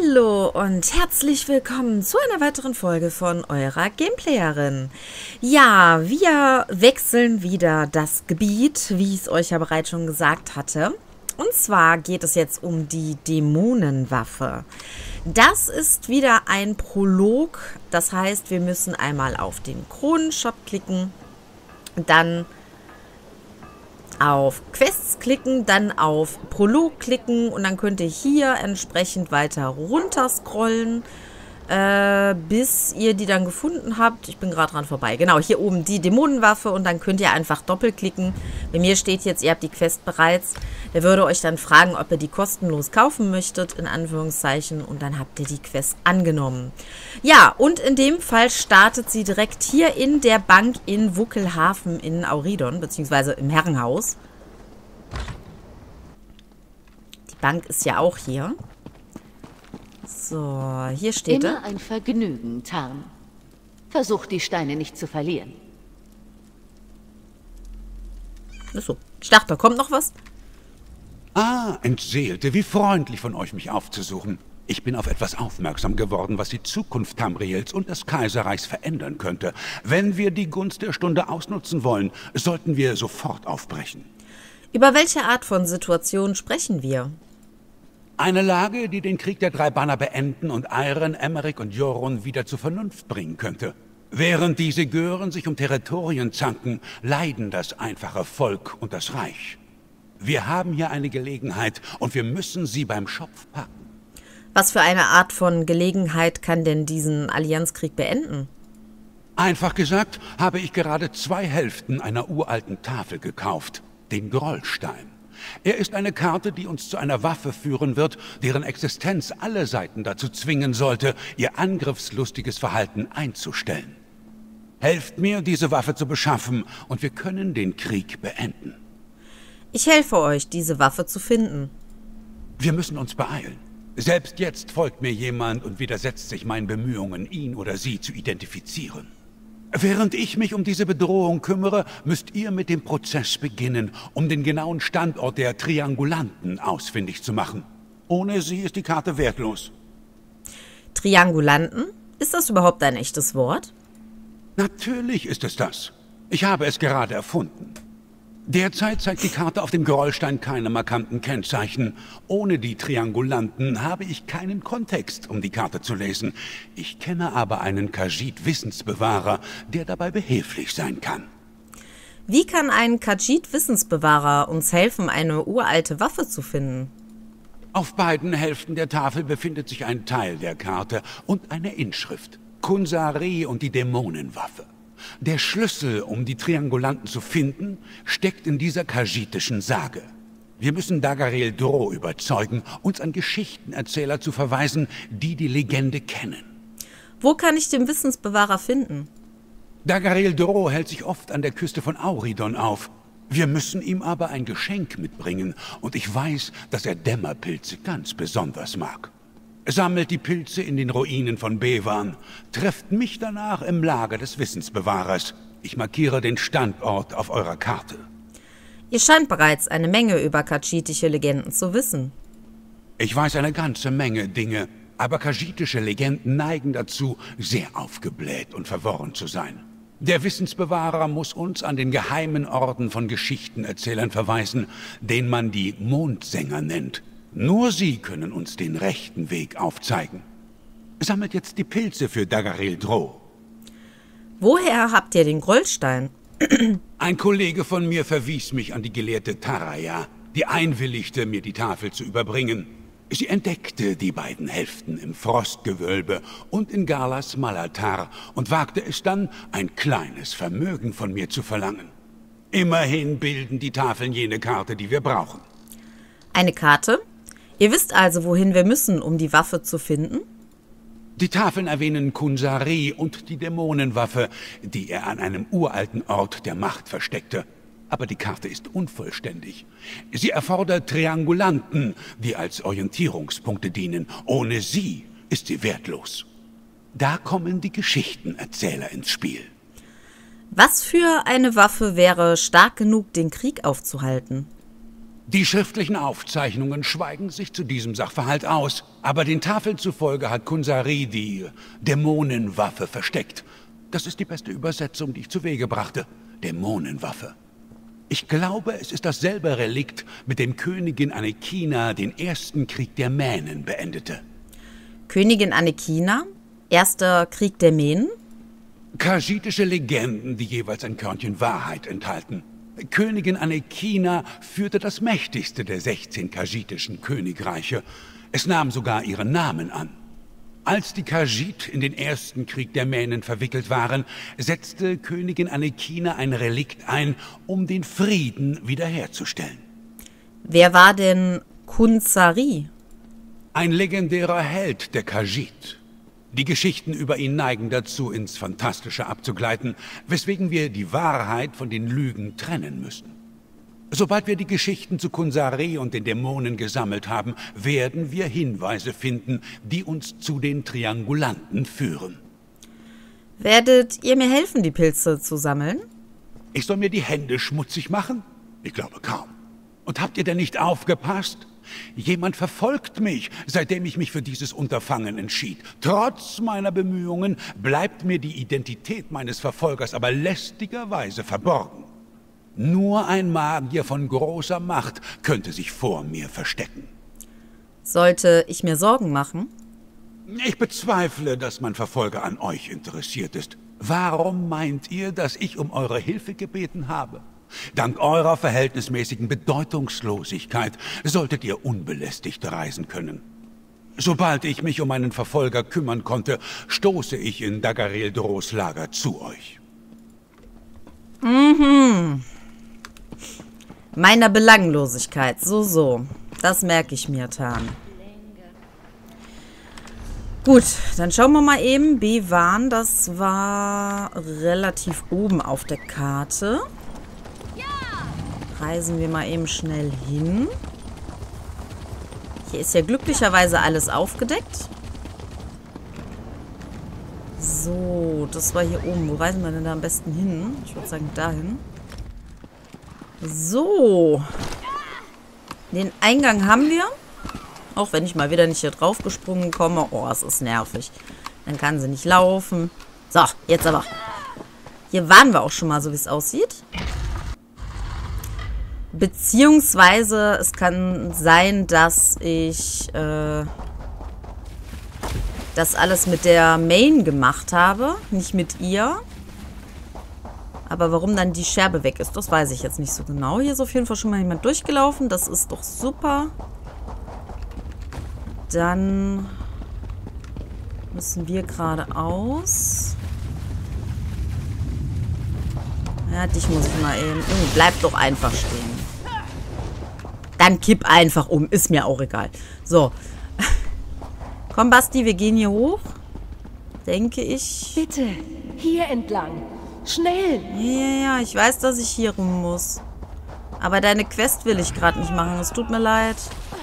Hallo und herzlich willkommen zu einer weiteren Folge von eurer Gameplayerin. Ja, wir wechseln wieder das Gebiet, wie ich es euch ja bereits schon gesagt hatte. Und zwar geht es jetzt um die Dämonenwaffe. Das ist wieder ein Prolog, das heißt, wir müssen einmal auf den Kronenshop klicken, dann auf Quests klicken, dann auf Prolog klicken und dann könnt ihr hier entsprechend weiter runter scrollen, bis ihr die dann gefunden habt. Ich bin gerade dran vorbei. Genau, hier oben die Dämonenwaffe und dann könnt ihr einfach doppelklicken. Bei mir steht jetzt, ihr habt die Quest bereits. Der würde euch dann fragen, ob ihr die kostenlos kaufen möchtet, in Anführungszeichen, und dann habt ihr die Quest angenommen. Ja, und in dem Fall startet sie direkt hier in der Bank in Wuckelhafen in Auridon, beziehungsweise im Herrenhaus. Die Bank ist ja auch hier. So, hier steht er. Immer ein Vergnügen, Tarn. Versuch, die Steine nicht zu verlieren. Achso, ich dachte, da kommt noch was. Ah, Entseelte, wie freundlich von euch, mich aufzusuchen. Ich bin auf etwas aufmerksam geworden, was die Zukunft Tamriels und des Kaiserreichs verändern könnte. Wenn wir die Gunst der Stunde ausnutzen wollen, sollten wir sofort aufbrechen. Über welche Art von Situation sprechen wir? Eine Lage, die den Krieg der drei Banner beenden und Eiren, Emmerich und Jorun wieder zur Vernunft bringen könnte. Während diese Gören sich um Territorien zanken, leiden das einfache Volk und das Reich. Wir haben hier eine Gelegenheit und wir müssen sie beim Schopf packen. Was für eine Art von Gelegenheit kann denn diesen Allianzkrieg beenden? Einfach gesagt, habe ich gerade 2 Hälften einer uralten Tafel gekauft, den Grollstein. Er ist eine Karte, die uns zu einer Waffe führen wird, deren Existenz alle Seiten dazu zwingen sollte, ihr angriffslustiges Verhalten einzustellen. Helft mir, diese Waffe zu beschaffen, und wir können den Krieg beenden. Ich helfe euch, diese Waffe zu finden. Wir müssen uns beeilen. Selbst jetzt folgt mir jemand und widersetzt sich meinen Bemühungen, ihn oder sie zu identifizieren. Während ich mich um diese Bedrohung kümmere, müsst ihr mit dem Prozess beginnen, um den genauen Standort der Triangulanten ausfindig zu machen. Ohne sie ist die Karte wertlos. Triangulanten? Ist das überhaupt ein echtes Wort? Natürlich ist es das. Ich habe es gerade erfunden. Derzeit zeigt die Karte auf dem Grollstein keine markanten Kennzeichen. Ohne die Triangulanten habe ich keinen Kontext, um die Karte zu lesen. Ich kenne aber einen Khajiit-Wissensbewahrer, der dabei behilflich sein kann. Wie kann ein Khajiit-Wissensbewahrer uns helfen, eine uralte Waffe zu finden? Auf beiden Hälften der Tafel befindet sich ein Teil der Karte und eine Inschrift. Kunsari und die Dämonenwaffe. Der Schlüssel, um die Triangulanten zu finden, steckt in dieser khajiitischen Sage. Wir müssen Dagarael Drow überzeugen, uns an Geschichtenerzähler zu verweisen, die die Legende kennen. Wo kann ich den Wissensbewahrer finden? Dagarael Drow hält sich oft an der Küste von Auridon auf. Wir müssen ihm aber ein Geschenk mitbringen, und ich weiß, dass er Dämmerpilze ganz besonders mag. Sammelt die Pilze in den Ruinen von Bevan. Trefft mich danach im Lager des Wissensbewahrers. Ich markiere den Standort auf eurer Karte. Ihr scheint bereits eine Menge über khajiitische Legenden zu wissen. Ich weiß eine ganze Menge Dinge, aber khajiitische Legenden neigen dazu, sehr aufgebläht und verworren zu sein. Der Wissensbewahrer muss uns an den geheimen Orden von Geschichtenerzählern verweisen, den man die Mondsänger nennt. Nur sie können uns den rechten Weg aufzeigen. Sammelt jetzt die Pilze für Dagarael Drow. Woher habt ihr den Grollstein? Ein Kollege von mir verwies mich an die Gelehrte Taraya, die einwilligte, mir die Tafel zu überbringen. Sie entdeckte die beiden Hälften im Frostgewölbe und in Galas Malatar und wagte es dann, ein kleines Vermögen von mir zu verlangen. Immerhin bilden die Tafeln jene Karte, die wir brauchen. Eine Karte? Ihr wisst also, wohin wir müssen, um die Waffe zu finden? Die Tafeln erwähnen Kunsari und die Dämonenwaffe, die er an einem uralten Ort der Macht versteckte. Aber die Karte ist unvollständig. Sie erfordert Triangulanten, die als Orientierungspunkte dienen. Ohne sie ist sie wertlos. Da kommen die Geschichtenerzähler ins Spiel. Was für eine Waffe wäre stark genug, den Krieg aufzuhalten? Die schriftlichen Aufzeichnungen schweigen sich zu diesem Sachverhalt aus, aber den Tafeln zufolge hat Kunsari die Dämonenwaffe versteckt. Das ist die beste Übersetzung, die ich zu Wege brachte. Dämonenwaffe. Ich glaube, es ist dasselbe Relikt, mit dem Königin Anekina den ersten Krieg der Mähnen beendete. Königin Anekina? Erster Krieg der Mähnen? Kaschitische Legenden, die jeweils ein Körnchen Wahrheit enthalten. Königin Anekina führte das mächtigste der 16 kaschitischen Königreiche. Es nahm sogar ihren Namen an. Als die Khajiit in den ersten Krieg der Mähnen verwickelt waren, setzte Königin Anekina ein Relikt ein, um den Frieden wiederherzustellen. Wer war denn Kunsari? Ein legendärer Held der Khajiit. Die Geschichten über ihn neigen dazu, ins Fantastische abzugleiten, weswegen wir die Wahrheit von den Lügen trennen müssen. Sobald wir die Geschichten zu Kunsari und den Dämonen gesammelt haben, werden wir Hinweise finden, die uns zu den Triangulanten führen. Werdet ihr mir helfen, die Pilze zu sammeln? Ich soll mir die Hände schmutzig machen? Ich glaube kaum. Und habt ihr denn nicht aufgepasst? Jemand verfolgt mich, seitdem ich mich für dieses Unterfangen entschied. Trotz meiner Bemühungen bleibt mir die Identität meines Verfolgers aber lästigerweise verborgen. Nur ein Magier von großer Macht könnte sich vor mir verstecken. Sollte ich mir Sorgen machen? Ich bezweifle, dass mein Verfolger an euch interessiert ist. Warum meint ihr, dass ich um eure Hilfe gebeten habe? Dank eurer verhältnismäßigen Bedeutungslosigkeit solltet ihr unbelästigt reisen können. Sobald ich mich um meinen Verfolger kümmern konnte, stoße ich in Dagarel Dros Lager zu euch. Meiner Belanglosigkeit, so. Das merke ich mir, Tan. Gut, dann schauen wir mal eben. Bewan, das war relativ oben auf der Karte. Reisen wir mal eben schnell hin. Hier ist ja glücklicherweise alles aufgedeckt. So, das war hier oben. Wo reisen wir denn da am besten hin? Ich würde sagen, dahin. So. Den Eingang haben wir. Auch wenn ich mal wieder nicht hier drauf gesprungen komme. Oh, es ist nervig. Dann kann sie nicht laufen. So, jetzt aber. Hier waren wir auch schon mal, so wie es aussieht. Beziehungsweise es kann sein, dass ich das alles mit der Main gemacht habe. Nicht mit ihr. Aber warum dann die Scherbe weg ist, das weiß ich jetzt nicht so genau. Hier ist auf jeden Fall schon mal jemand durchgelaufen. Das ist doch super. Dann müssen wir geradeaus. Ja, dich muss ich mal eben... bleib doch einfach stehen. Dann kipp einfach um. Ist mir auch egal. So. Komm, Basti, wir gehen hier hoch. Denke ich. Bitte, hier entlang. Schnell. Ja, ich weiß, dass ich hier rum muss. Aber deine Quest will ich gerade nicht machen. Es tut mir leid.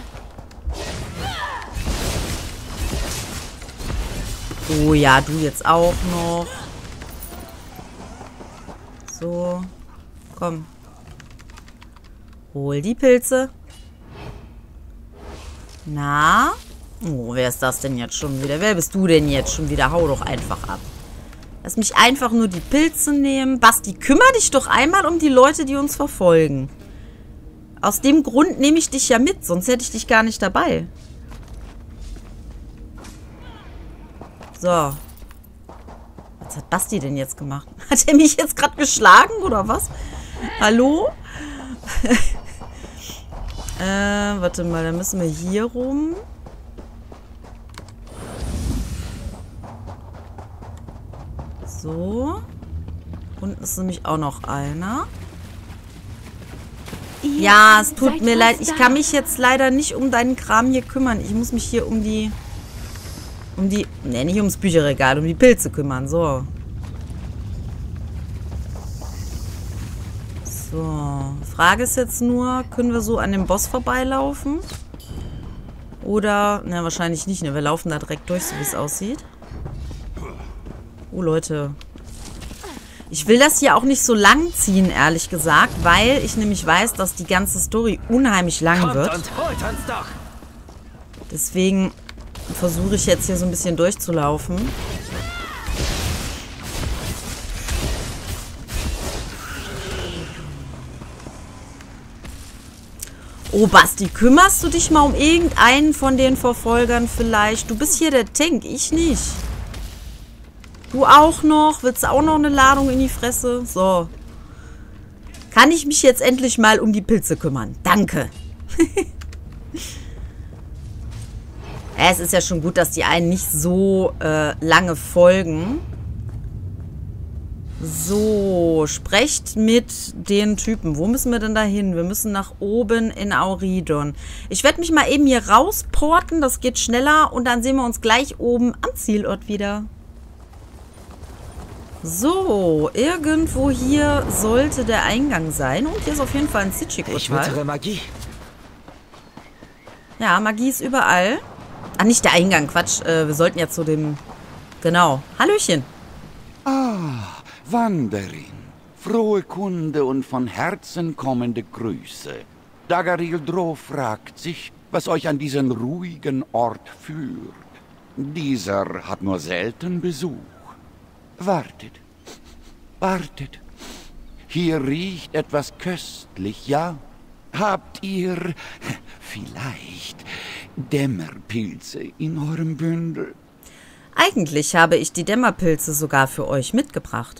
Oh ja, du jetzt auch noch. So. Komm. Hol die Pilze. Na? Oh, wer ist das denn jetzt schon wieder? Wer bist du denn jetzt schon wieder? Hau doch einfach ab. Lass mich einfach nur die Pilze nehmen. Basti, kümmere dich doch einmal um die Leute, die uns verfolgen. Aus dem Grund nehme ich dich ja mit, sonst hätte ich dich gar nicht dabei. So. Was hat Basti denn jetzt gemacht? Hat er mich jetzt gerade geschlagen oder was? Hallo? Warte mal, dann müssen wir hier rum. So. Unten ist nämlich auch noch einer. Ja, es tut mir leid. Ich kann mich jetzt leider nicht um deinen Kram hier kümmern. Ich muss mich hier um die... Ne, nicht ums Bücherregal, um die Pilze kümmern. So. So. Frage ist jetzt nur, können wir so an dem Boss vorbeilaufen? Oder, ne, wahrscheinlich nicht. Ne, wir laufen da direkt durch, so wie es aussieht. Oh, Leute. Ich will das hier auch nicht so lang ziehen, ehrlich gesagt, weil ich nämlich weiß, dass die ganze Story unheimlich lang wird. Und holt uns doch! Deswegen versuche ich jetzt hier so ein bisschen durchzulaufen. Oh, Basti, kümmerst du dich mal um irgendeinen von den Verfolgern vielleicht? Du bist hier der Tank, ich nicht. Du auch noch? Willst du auch noch eine Ladung in die Fresse? So. Kann ich mich jetzt endlich mal um die Pilze kümmern? Danke. Es ist ja schon gut, dass die einen nicht so lange folgen. So, sprecht mit den Typen. Wo müssen wir denn da hin? Wir müssen nach oben in Auridon. Ich werde mich mal eben hier rausporten. Das geht schneller. Und dann sehen wir uns gleich oben am Zielort wieder. So, irgendwo hier sollte der Eingang sein. Und hier ist auf jeden Fall ein Sitchik-Urteil. Ich wittere Magie. Ja, Magie ist überall. Ah, nicht der Eingang, Quatsch. Wir sollten ja zu dem... Genau. Hallöchen. Ah, Wanderin. Frohe Kunde und von Herzen kommende Grüße. Dagaril Droh fragt sich, was euch an diesen ruhigen Ort führt. Dieser hat nur selten Besuch. Wartet. Wartet. Hier riecht etwas köstlich, ja? Habt ihr vielleicht Dämmerpilze in eurem Bündel? Eigentlich habe ich die Dämmerpilze sogar für euch mitgebracht.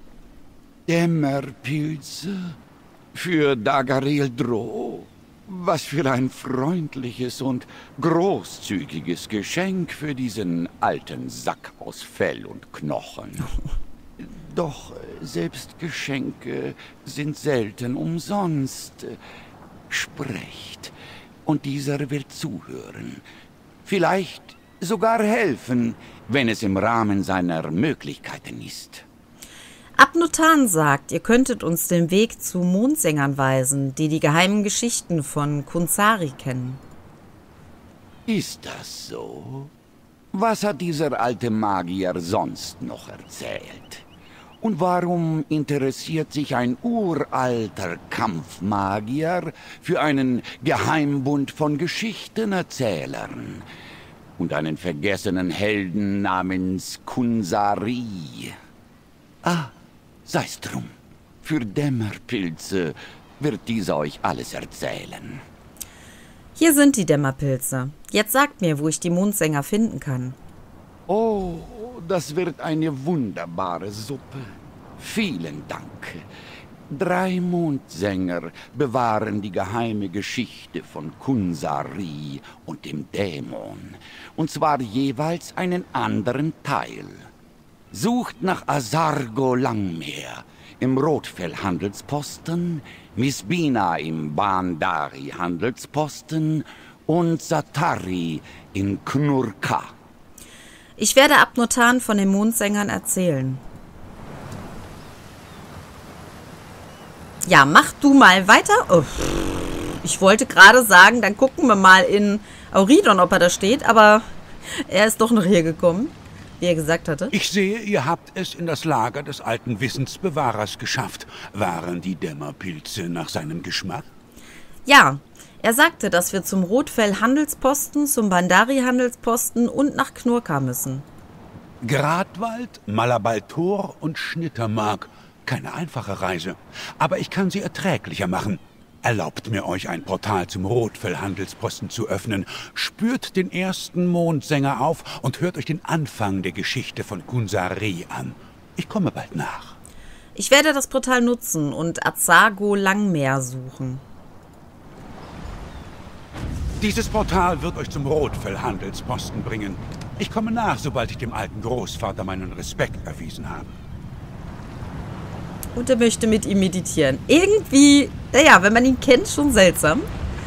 Dämmerpilze? Für Dagaril Droh? Was für ein freundliches und großzügiges Geschenk für diesen alten Sack aus Fell und Knochen. Doch selbst Geschenke sind selten umsonst. Sprecht, und dieser wird zuhören. Vielleicht sogar helfen, wenn es im Rahmen seiner Möglichkeiten ist. Abnotan sagt, ihr könntet uns den Weg zu Mondsängern weisen, die die geheimen Geschichten von Kunsari kennen. Ist das so? Was hat dieser alte Magier sonst noch erzählt? Und warum interessiert sich ein uralter Kampfmagier für einen Geheimbund von Geschichtenerzählern und einen vergessenen Helden namens Kunsari? Ah, sei's drum. Für Dämmerpilze wird dieser euch alles erzählen. Hier sind die Dämmerpilze. Jetzt sagt mir, wo ich die Mondsänger finden kann. Oh, das wird eine wunderbare Suppe. Vielen Dank. 3 Mondsänger bewahren die geheime Geschichte von Kunsari und dem Dämon. Und zwar jeweils einen anderen Teil. Sucht nach Azargo Langmeer im Rotfell-Handelsposten, Misbina im Bandari-Handelsposten und Satari in Knurka. Ich werde Abnotan von den Mondsängern erzählen. Ja, mach du mal weiter. Oh, ich wollte gerade sagen, dann gucken wir mal in Auridon, ob er da steht, aber er ist doch noch hier gekommen, wie er gesagt hatte. Ich sehe, ihr habt es in das Lager des alten Wissensbewahrers geschafft. Waren die Dämmerpilze nach seinem Geschmack? Ja, er sagte, dass wir zum Rotfell-Handelsposten, zum Bandari-Handelsposten und nach Knurka müssen. Gradwald, Malabaltor und Schnittermark. Keine einfache Reise, aber ich kann sie erträglicher machen. Erlaubt mir, euch ein Portal zum Rotfell-Handelsposten zu öffnen. Spürt den ersten Mondsänger auf und hört euch den Anfang der Geschichte von Kunsari an. Ich komme bald nach. Ich werde das Portal nutzen und Azargo Langmeer suchen. Dieses Portal wird euch zum Rotfell-Handelsposten bringen. Ich komme nach, sobald ich dem alten Großvater meinen Respekt erwiesen habe. Und er möchte mit ihm meditieren. Irgendwie, naja, wenn man ihn kennt, schon seltsam.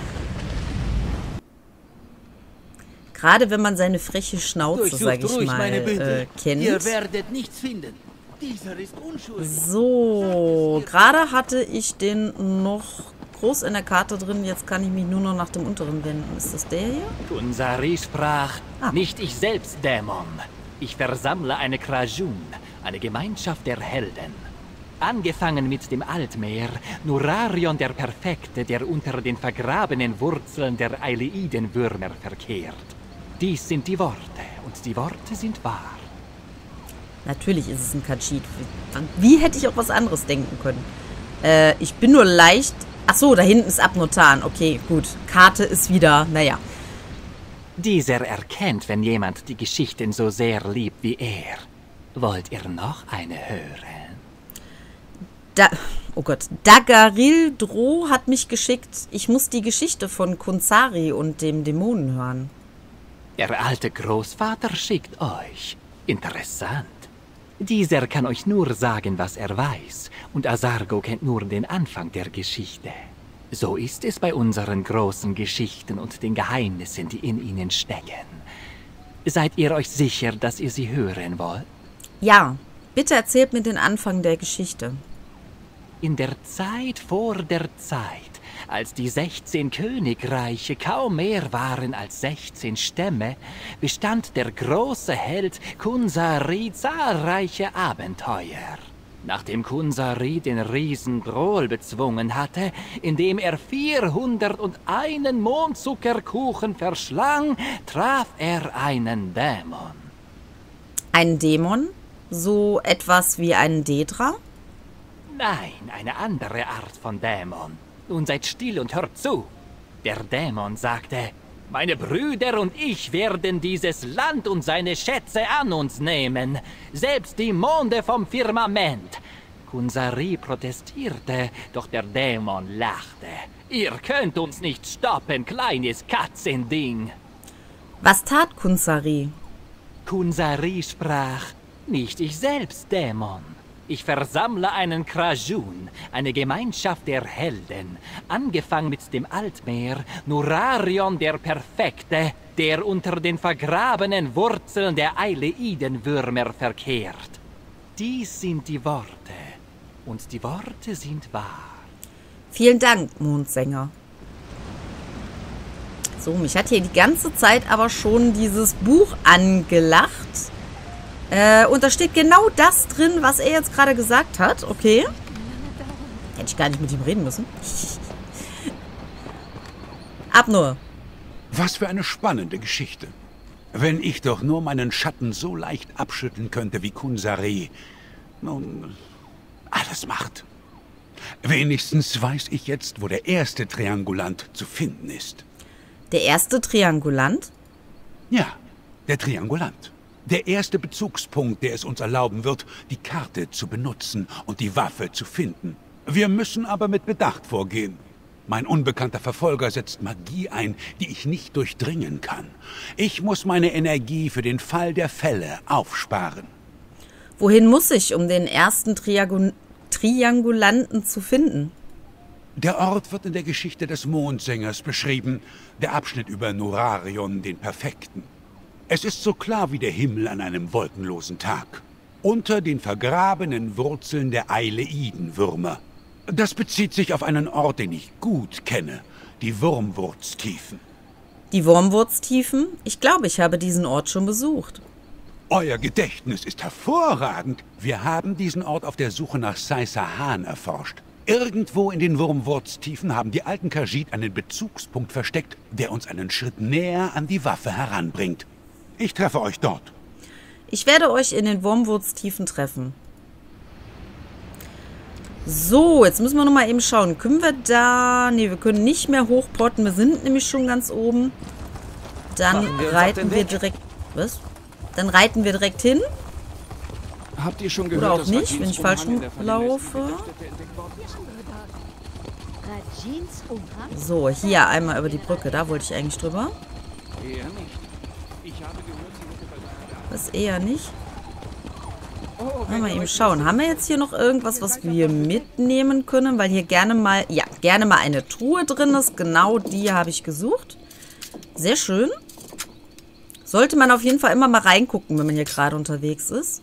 Gerade wenn man seine freche Schnauze, sage ich mal, kennt. Ihr werdet nichts finden. Dieser ist unschuldig. So, gerade hatte ich den noch groß in der Karte drin. Jetzt kann ich mich nur noch nach dem unteren wenden. Ist das der hier? Kunsari sprach, Ah. nicht ich selbst, Dämon. Ich versammle eine Krajun, eine Gemeinschaft der Helden. Angefangen mit dem Altmeer, Nurarion der Perfekte, der unter den vergrabenen Wurzeln der Aileidenwürmer verkehrt. Dies sind die Worte, und die Worte sind wahr. Natürlich ist es ein Khajiit. Wie hätte ich auch was anderes denken können? Ich bin nur leicht... Ach so, da hinten ist Abnotan. Okay, gut. Karte ist wieder... Naja. Dieser erkennt, wenn jemand die Geschichten so sehr liebt wie er. Wollt ihr noch eine hören? Oh Gott. Dagaril Dro hat mich geschickt. Ich muss die Geschichte von Kunsari und dem Dämonen hören. Der alte Großvater schickt euch. Interessant. Dieser kann euch nur sagen, was er weiß. Und Azargo kennt nur den Anfang der Geschichte. So ist es bei unseren großen Geschichten und den Geheimnissen, die in ihnen stecken. Seid ihr euch sicher, dass ihr sie hören wollt? Ja, bitte erzählt mir den Anfang der Geschichte. In der Zeit vor der Zeit, als die 16 Königreiche kaum mehr waren als 16 Stämme, bestand der große Held Kunsari zahlreiche Abenteuer. Nachdem Kunsari den Riesen Drol bezwungen hatte, indem er 401 Mondzuckerkuchen verschlang, traf er einen Dämon. Ein Dämon? So etwas wie ein Dedra? Nein, eine andere Art von Dämon. Nun seid still und hört zu. Der Dämon sagte, meine Brüder und ich werden dieses Land und seine Schätze an uns nehmen. Selbst die Monde vom Firmament. Kunsari protestierte, doch der Dämon lachte. Ihr könnt uns nicht stoppen, kleines Katzending. Was tat Kunsari? Kunsari sprach, nicht ich selbst, Dämon. Ich versammle einen Krajun, eine Gemeinschaft der Helden, angefangen mit dem Altmeer, Nurarion der Perfekte, der unter den vergrabenen Wurzeln der Aileidenwürmer verkehrt. Dies sind die Worte, und die Worte sind wahr. Vielen Dank, Mondsänger. So, mich hat hier die ganze Zeit aber schon dieses Buch angelacht. Und da steht genau das drin, was er jetzt gerade gesagt hat. Okay. Hätte ich gar nicht mit ihm reden müssen. Abnur. Was für eine spannende Geschichte. Wenn ich doch nur meinen Schatten so leicht abschütteln könnte wie Kunsari. Nun, alles macht. Wenigstens weiß ich jetzt, wo der erste Triangulant zu finden ist. Der erste Triangulant? Ja, der Triangulant. Der erste Bezugspunkt, der es uns erlauben wird, die Karte zu benutzen und die Waffe zu finden. Wir müssen aber mit Bedacht vorgehen. Mein unbekannter Verfolger setzt Magie ein, die ich nicht durchdringen kann. Ich muss meine Energie für den Fall der Fälle aufsparen. Wohin muss ich, um den ersten Triangulanten zu finden? Der Ort wird in der Geschichte des Mondsängers beschrieben, der Abschnitt über Nurarion, den Perfekten. Es ist so klar wie der Himmel an einem wolkenlosen Tag. Unter den vergrabenen Wurzeln der Aileidenwürmer. Das bezieht sich auf einen Ort, den ich gut kenne. Die Wurmwurztiefen. Die Wurmwurztiefen? Ich glaube, ich habe diesen Ort schon besucht. Euer Gedächtnis ist hervorragend. Wir haben diesen Ort auf der Suche nach Saisahan erforscht. Irgendwo in den Wurmwurztiefen haben die alten Khajiit einen Bezugspunkt versteckt, der uns einen Schritt näher an die Waffe heranbringt. Ich treffe euch dort. Ich werde euch in den Wurmwurztiefen treffen. So, jetzt müssen wir noch mal eben schauen. Können wir da... Ne, wir können nicht mehr hochporten. Wir sind nämlich schon ganz oben. Dann reiten wir direkt... Was? Dann reiten wir direkt hin. Habt ihr schon gehört, oder auch dass nicht, Rajins wenn ich falsch Umhang in der laufe. Rajins Umhang? So, hier einmal über die Brücke. Da wollte ich eigentlich drüber. Eher nicht. Ich habe gehört, sie hätte bei... Was eher nicht. Mal eben schauen. Haben wir jetzt hier noch irgendwas, was wir mitnehmen können? Weil hier gerne mal... Ja, gerne mal eine Truhe drin ist. Genau die habe ich gesucht. Sehr schön. Sollte man auf jeden Fall immer mal reingucken, wenn man hier gerade unterwegs ist.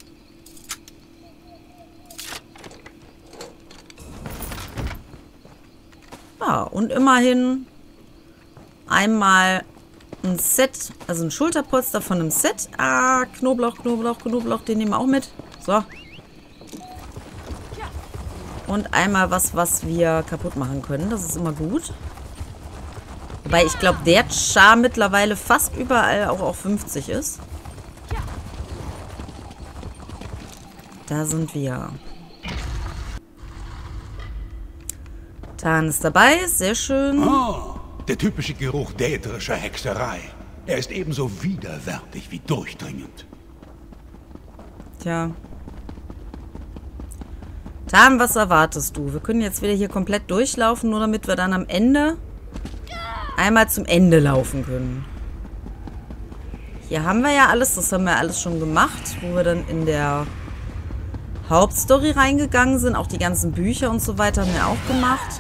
Ja, und immerhin einmal ein Set, also ein Schulterpolster von einem Set. Ah, Knoblauch, Knoblauch, Knoblauch, den nehmen wir auch mit. So. Und einmal was wir kaputt machen können. Das ist immer gut. Wobei ich glaube, der Char mittlerweile fast überall auch auf 50 ist. Da sind wir. Tarn ist dabei, sehr schön. Oh, der typische Geruch däterischer Hexerei. Er ist ebenso widerwärtig wie durchdringend. Tja. Tarn, was erwartest du? Wir können jetzt wieder hier komplett durchlaufen, nur damit wir dann am Ende einmal zum Ende laufen können. Hier haben wir ja alles, das haben wir alles schon gemacht, wo wir dann in der Hauptstory reingegangen sind. Auch die ganzen Bücher und so weiter haben wir auch gemacht.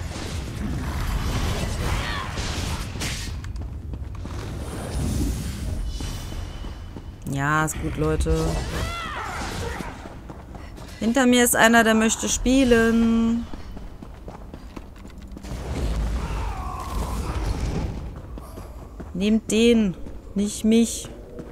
Ja, ist gut, Leute. Hinter mir ist einer, der möchte spielen. Nehmt den, nicht mich.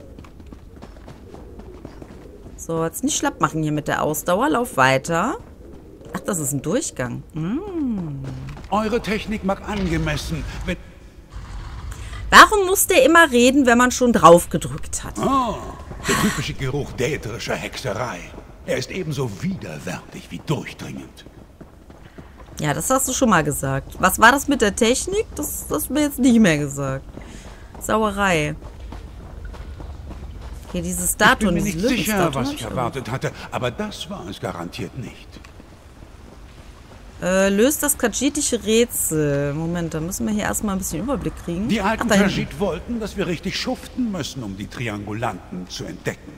So, jetzt nicht schlapp machen hier mit der Ausdauer. Lauf weiter. Ach, das ist ein Durchgang. Eure Technik mag angemessen, wenn... Warum muss der immer reden, wenn man schon drauf gedrückt hat? Oh, der typische Geruch däterischer Hexerei. Er ist ebenso widerwärtig wie durchdringend. Ja, das hast du schon mal gesagt. Was war das mit der Technik? Das hast du mir jetzt nicht mehr gesagt. Sauerei. Okay, dieses Datum. Ich bin mir nicht sicher, was ich erwartet hatte, aber das war es garantiert nicht. Löst das kajitische Rätsel. Moment, da müssen wir hier erstmal ein bisschen Überblick kriegen. Die alten Khajiit wollten, dass wir richtig schuften müssen, um die Triangulanten zu entdecken.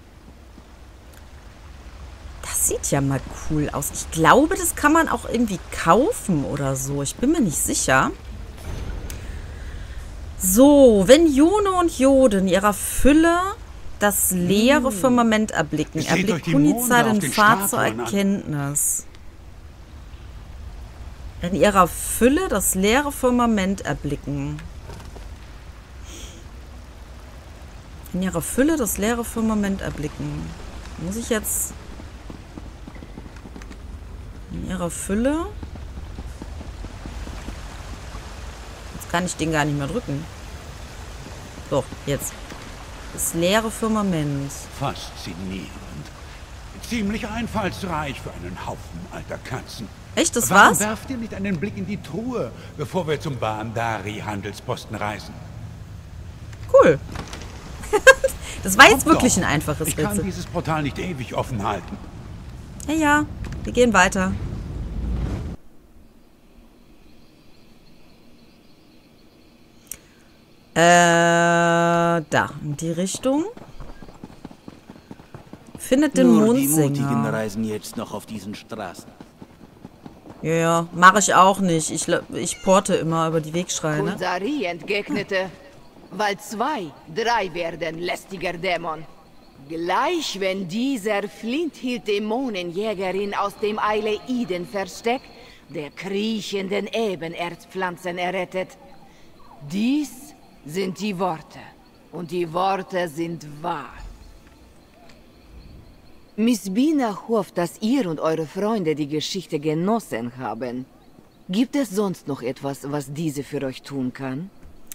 Das sieht ja mal cool aus. Ich glaube, das kann man auch irgendwie kaufen oder so. Ich bin mir nicht sicher. So, wenn Juno und Jode in ihrer Fülle das leere Firmament erblicken, erblickt Kunica den Pfad zur Erkenntnis. In ihrer Fülle das leere Firmament erblicken. In ihrer Fülle das leere Firmament erblicken. Muss ich jetzt... In ihrer Fülle... Jetzt kann ich den gar nicht mehr drücken. So, jetzt. Das leere Firmament. Faszinierend. Ziemlich einfallsreich für einen Haufen alter Katzen. Echt, das Warum war's? werft ihr nicht einen Blick in die Truhe, bevor wir zum Bandari-Handelsposten reisen? Cool. Das war jetzt Kommt wirklich doch. ein einfaches Ich kann Rätsel. dieses Portal nicht ewig offen halten. Ja, ja. Wir gehen weiter. Da. In die Richtung. Findet den Nur die Mutigen Mondsänger. reisen jetzt noch auf diesen Straßen. Ja, ja. Mache ich auch nicht. Ich porte immer über die Wegschreine. Kunsari entgegnete, weil 2, 3 werden, lästiger Dämon. Gleich wenn dieser flinthielt Dämonenjägerin aus dem Eileiden versteckt, der kriechenden Ebenerzpflanzen errettet. Dies sind die Worte, und die Worte sind wahr. Miss Bina hofft, dass ihr und eure Freunde die Geschichte genossen haben. Gibt es sonst noch etwas, was diese für euch tun kann?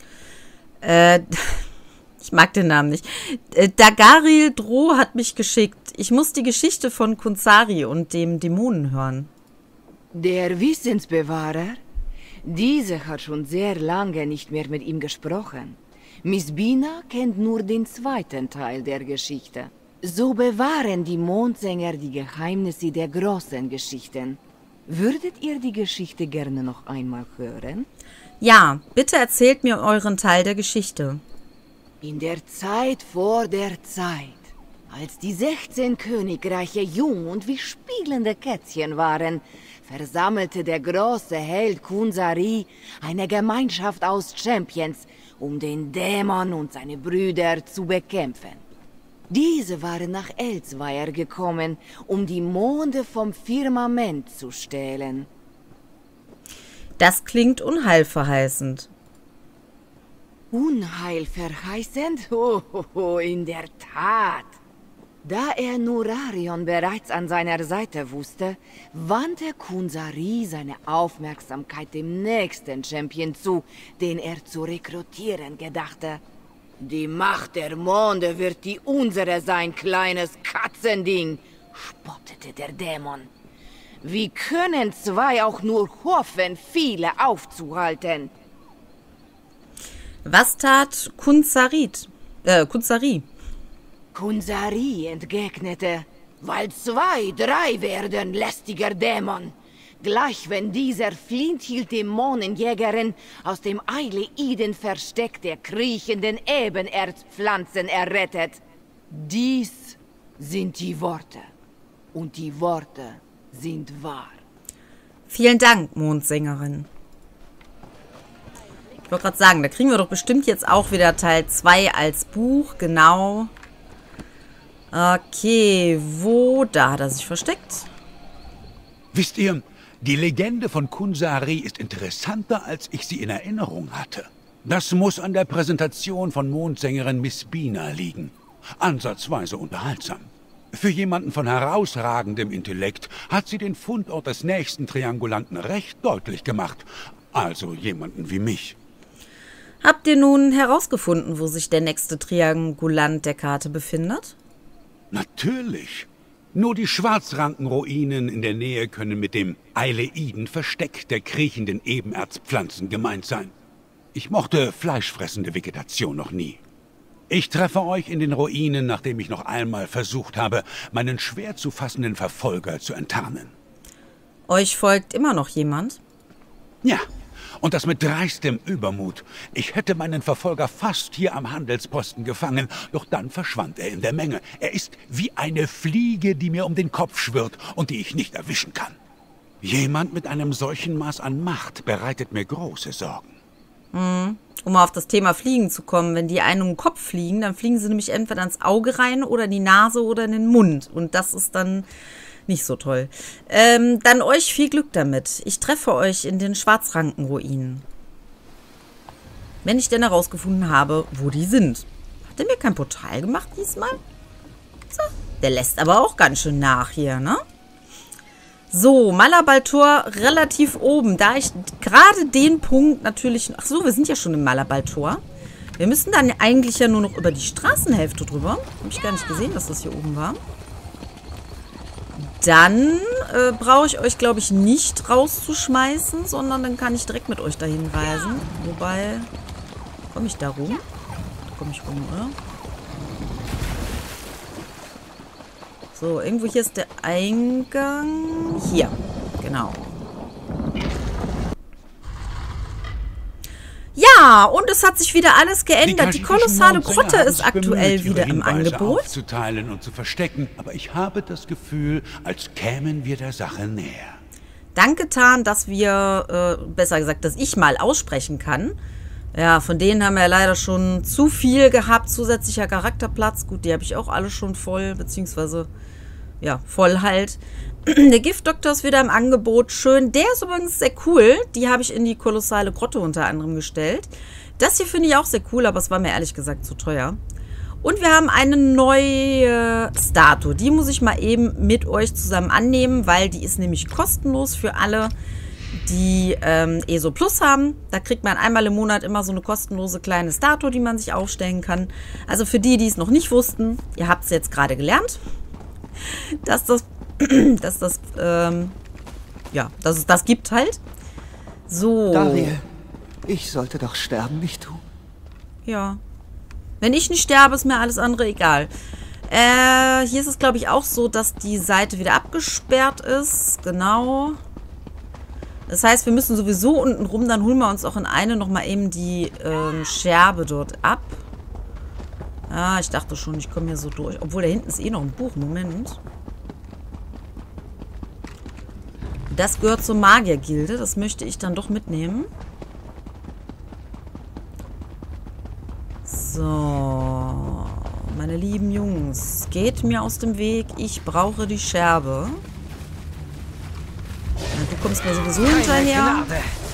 Ich mag den Namen nicht. Dagaril Droh hat mich geschickt. Ich muss die Geschichte von Kunsari und dem Dämonen hören. Der Wissensbewahrer? Diese hat schon sehr lange nicht mehr mit ihm gesprochen. Miss Bina kennt nur den zweiten Teil der Geschichte. So bewahren die Mondsänger die Geheimnisse der großen Geschichten. Würdet ihr die Geschichte gerne noch einmal hören? Ja, bitte erzählt mir euren Teil der Geschichte. In der Zeit vor der Zeit, als die 16 Königreiche jung und wie spielende Kätzchen waren, versammelte der große Held Kunsari eine Gemeinschaft aus Champions, um den Dämon und seine Brüder zu bekämpfen. Diese waren nach Elsweier gekommen, um die Monde vom Firmament zu stehlen. Das klingt unheilverheißend. Unheilverheißend? Oh, in der Tat. Da er Nurarion bereits an seiner Seite wusste, wandte Kunsari seine Aufmerksamkeit dem nächsten Champion zu, den er zu rekrutieren gedachte. Die Macht der Monde wird die unsere sein, kleines Katzending, spottete der Dämon. Wie können zwei auch nur hoffen, viele aufzuhalten? Was tat Kunsari? Kunsari entgegnete, weil 2, 3 werden, lästiger Dämon. Gleich wenn dieser Flinthild Dämonenjägerin aus dem Eileiden-Versteck der kriechenden Ebenerzpflanzen errettet. Dies sind die Worte. Und die Worte sind wahr. Vielen Dank, Mondsängerin. Ich wollte gerade sagen, da kriegen wir doch bestimmt jetzt auch wieder Teil 2 als Buch, genau. Okay, wo? Da hat er sich versteckt. Wisst ihr, die Legende von Kunsari ist interessanter, als ich sie in Erinnerung hatte. Das muss an der Präsentation von Mondsängerin Miss Bina liegen. Ansatzweise unterhaltsam. Für jemanden von herausragendem Intellekt hat sie den Fundort des nächsten Triangulanten recht deutlich gemacht. Also jemanden wie mich. Habt ihr nun herausgefunden, wo sich der nächste Triangulant der Karte befindet? Natürlich. Nur die Schwarzrankenruinen in der Nähe können mit dem Eileiden-Versteck der kriechenden Ebenerzpflanzen gemeint sein. Ich mochte fleischfressende Vegetation noch nie. Ich treffe euch in den Ruinen, nachdem ich noch einmal versucht habe, meinen schwer zu fassenden Verfolger zu enttarnen. Euch folgt immer noch jemand? Ja, und das mit dreistem Übermut. Ich hätte meinen Verfolger fast hier am Handelsposten gefangen, doch dann verschwand er in der Menge. Er ist wie eine Fliege, die mir um den Kopf schwirrt und die ich nicht erwischen kann. Jemand mit einem solchen Maß an Macht bereitet mir große Sorgen. Um mal auf das Thema Fliegen zu kommen, wenn die einen um den Kopf fliegen, dann fliegen sie nämlich entweder ins Auge rein oder in die Nase oder in den Mund. Und das ist dann nicht so toll. Dann euch viel Glück damit. Ich treffe euch in den Schwarzrankenruinen. Wenn ich denn herausgefunden habe, wo die sind. Hat er mir kein Portal gemacht diesmal? So, der lässt aber auch ganz schön nach hier, ne? So, Malabaltor relativ oben. Da ich gerade den Punkt natürlich... Ach so, wir sind ja schon im Malabaltor. Wir müssen dann eigentlich ja nur noch über die Straßenhälfte drüber. Habe ich gar nicht gesehen, dass das hier oben war. Dann brauche ich euch, glaube ich, nicht rauszuschmeißen, sondern dann kann ich direkt mit euch dahin reisen. Wobei... Komme ich da rum? Da komme ich rum, oder? So, irgendwo hier ist der Eingang. Hier, genau. Ja, und es hat sich wieder alles geändert. Die kolossale Grotte ist aktuell wieder im Angebot. Aufzuteilen und zu verstecken, aber ich habe das Gefühl, als kämen wir der Sache näher. Danke, Tan, dass wir, besser gesagt, dass ich mal aussprechen kann. Ja, von denen haben wir ja leider schon zu viel gehabt. Zusätzlicher Charakterplatz. Gut, die habe ich auch alle schon voll, beziehungsweise, ja, voll halt. Der Giftdoktor ist wieder im Angebot. Schön. Der ist übrigens sehr cool. Die habe ich in die kolossale Grotte unter anderem gestellt. Das hier finde ich auch sehr cool, aber es war mir ehrlich gesagt zu teuer. Und wir haben eine neue Statue. Die muss ich mal eben mit euch zusammen annehmen, weil die ist nämlich kostenlos für alle, die ESO Plus haben. Da kriegt man einmal im Monat immer so eine kostenlose kleine Statue, die man sich aufstellen kann. Also für die, die es noch nicht wussten, ihr habt es jetzt gerade gelernt, dass es das gibt halt. So. Dariel, ich sollte doch sterben, nicht du? Ja. Wenn ich nicht sterbe, ist mir alles andere egal. Hier ist es, glaube ich, auch so, dass die Seite wieder abgesperrt ist. Genau. Das heißt, wir müssen sowieso unten rum, dann holen wir uns auch in eine nochmal eben die Scherbe dort ab. Ah, ich dachte schon, ich komme hier so durch. Obwohl, da hinten ist eh noch ein Buch. Moment. Das gehört zur Magiergilde. Das möchte ich dann doch mitnehmen. So. Meine lieben Jungs. Geht mir aus dem Weg. Ich brauche die Scherbe. Ja, du kommst mir sowieso hinterher.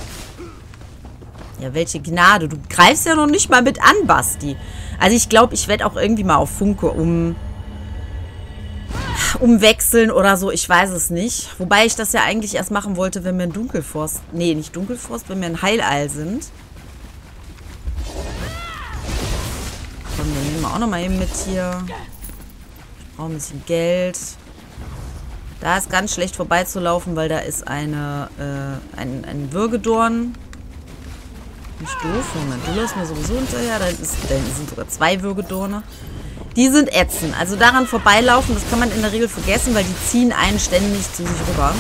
Ja, welche Gnade. Du greifst ja noch nicht mal mit an, Basti. Also ich glaube, ich werde auch irgendwie mal auf Funke umwechseln oder so. Ich weiß es nicht. Wobei ich das ja eigentlich erst machen wollte, wenn wir in Dunkelforst... Nee, nicht Dunkelforst, wenn wir in Heilall sind. Komm, den nehmen wir auch nochmal eben mit hier. Ich brauche ein bisschen Geld. Da ist ganz schlecht vorbeizulaufen, weil da ist ein Würgedorn. Nicht doof. Moment, du läufst mir sowieso hinterher. Da sind sogar 2 Würgedorne. Die sind ätzend. Also daran vorbeilaufen, das kann man in der Regel vergessen, weil die ziehen einen ständig zu sich rüber.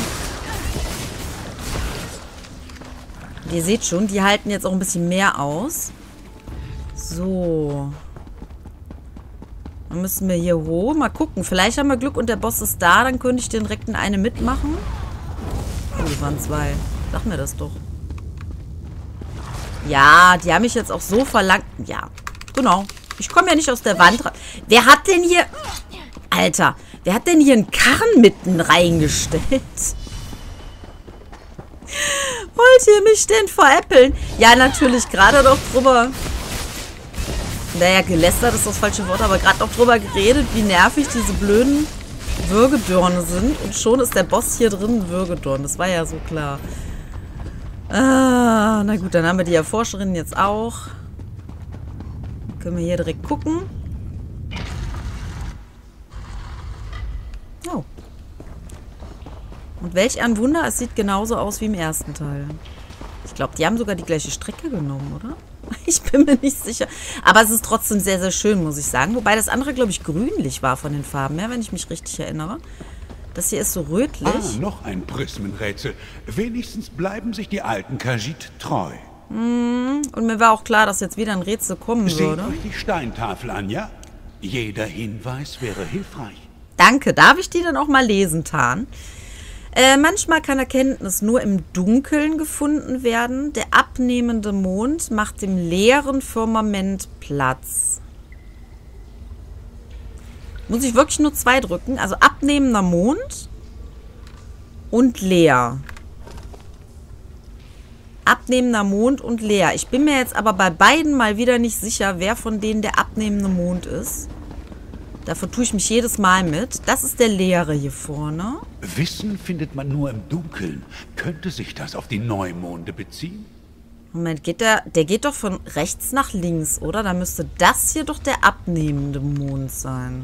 Und ihr seht schon, die halten jetzt auch ein bisschen mehr aus. So. Dann müssen wir hier hoch. Mal gucken. Vielleicht haben wir Glück und der Boss ist da. Dann könnte ich den direkt in eine mitmachen. Oh, das waren 2. Sag mir das doch. Ja, die haben mich jetzt auch so verlangt. Ja, genau. Ich komme ja nicht aus der Wand rein. Wer hat denn hier... Alter, wer hat denn hier einen Karren mitten reingestellt? Wollt ihr mich denn veräppeln? Ja, natürlich, gerade doch drüber... Naja, gelästert ist das falsche Wort, aber gerade noch drüber geredet, wie nervig diese blöden Würgedorne sind. Und schon ist der Boss hier drin ein Würgedorn. Das war ja so klar. Ah, na gut, dann haben wir die Erforscherin jetzt auch. Können wir hier direkt gucken. Oh. Und welch ein Wunder, es sieht genauso aus wie im ersten Teil. Ich glaube, die haben sogar die gleiche Strecke genommen, oder? Ich bin mir nicht sicher. Aber es ist trotzdem sehr, sehr schön, muss ich sagen. Wobei das andere, glaube ich, grünlich war von den Farben her, wenn ich mich richtig erinnere. Das hier ist so rötlich. Ah, noch ein Prismenrätsel. Wenigstens bleiben sich die alten Khajiit treu. Und mir war auch klar, dass jetzt wieder ein Rätsel kommen würde. Seht euch die Steintafel an, ja? Jeder Hinweis wäre hilfreich. Danke. Darf ich die dann auch mal lesen, Tan? Manchmal kann Erkenntnis nur im Dunkeln gefunden werden. Der abnehmende Mond macht dem leeren Firmament Platz. Muss ich wirklich nur 2 drücken? Also abnehmender Mond und leer. Abnehmender Mond und leer. Ich bin mir jetzt aber bei beiden mal wieder nicht sicher, wer von denen der abnehmende Mond ist. Dafür tue ich mich jedes Mal mit. Das ist der leere hier vorne. Wissen findet man nur im Dunkeln. Könnte sich das auf die Neumonde beziehen? Moment, der geht doch von rechts nach links, oder? Da müsste das hier doch der abnehmende Mond sein.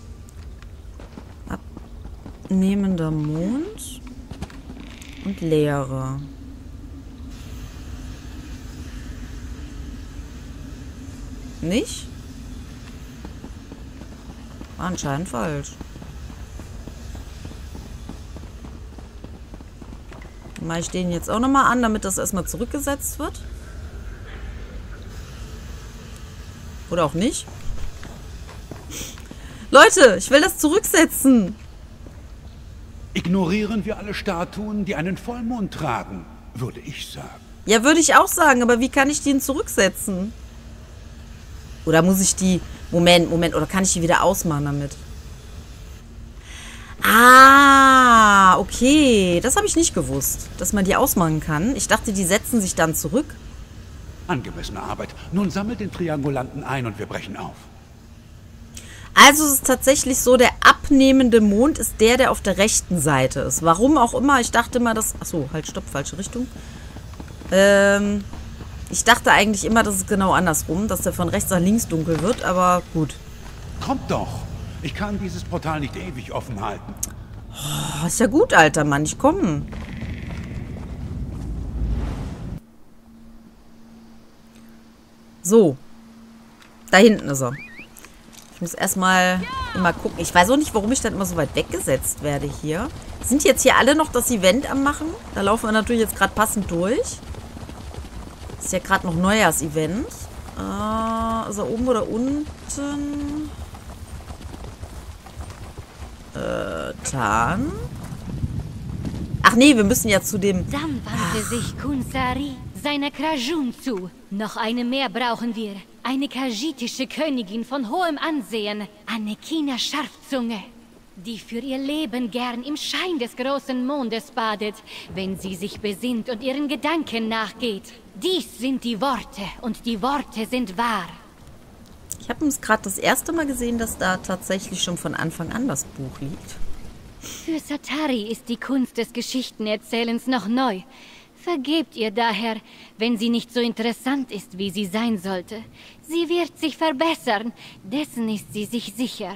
Abnehmender Mond und leere. Nicht? War anscheinend falsch. Dann mache ich den jetzt auch nochmal an, damit das erstmal zurückgesetzt wird. Oder auch nicht. Leute, ich will das zurücksetzen. Ignorieren wir alle Statuen, die einen Vollmond tragen, würde ich sagen. Ja, würde ich auch sagen, aber wie kann ich die denn zurücksetzen? Oder muss ich die... Moment, oder kann ich die wieder ausmachen damit? Ah, okay. Das habe ich nicht gewusst, dass man die ausmachen kann. Ich dachte, die setzen sich dann zurück. Angemessene Arbeit. Nun sammelt den Triangulanten ein und wir brechen auf. Also es ist tatsächlich so, der abnehmende Mond ist der auf der rechten Seite ist. Warum auch immer. Ich dachte mal, dass... Achso, halt, stopp, falsche Richtung. Ich dachte eigentlich immer, das ist genau andersrum, dass der von rechts nach links dunkel wird, aber gut. Kommt doch. Ich kann dieses Portal nicht ewig offen halten. Oh, ist ja gut, alter Mann. Ich komme. So. Da hinten ist er. Ich muss erstmal immer gucken. Ich weiß auch nicht, warum ich dann immer so weit weggesetzt werde hier. Sind jetzt hier alle noch das Event am Machen? Da laufen wir natürlich jetzt gerade passend durch. Das ist ja gerade noch Neujahrsevent. Ist er oben oder unten? Tan. Ach nee, wir müssen ja zu dem... Dann wandte sich Kunsari seiner Krajun zu. Noch eine mehr brauchen wir. Eine khajiitische Königin von hohem Ansehen, Anekina Scharfzunge, die für ihr Leben gern im Schein des großen Mondes badet, wenn sie sich besinnt und ihren Gedanken nachgeht. Dies sind die Worte und die Worte sind wahr. Ich habe uns gerade das erste Mal gesehen, dass da tatsächlich schon von Anfang an das Buch liegt. Für Satari ist die Kunst des Geschichtenerzählens noch neu. Vergebt ihr daher, wenn sie nicht so interessant ist, wie sie sein sollte. Sie wird sich verbessern, dessen ist sie sich sicher.